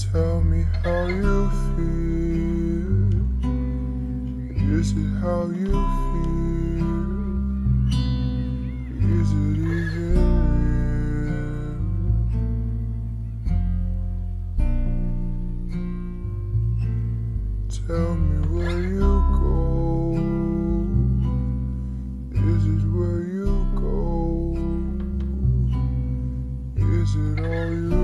Tell me how you feel. Is it how you feel? Is it even real? Tell me where you go. Is it where you go? Is it all you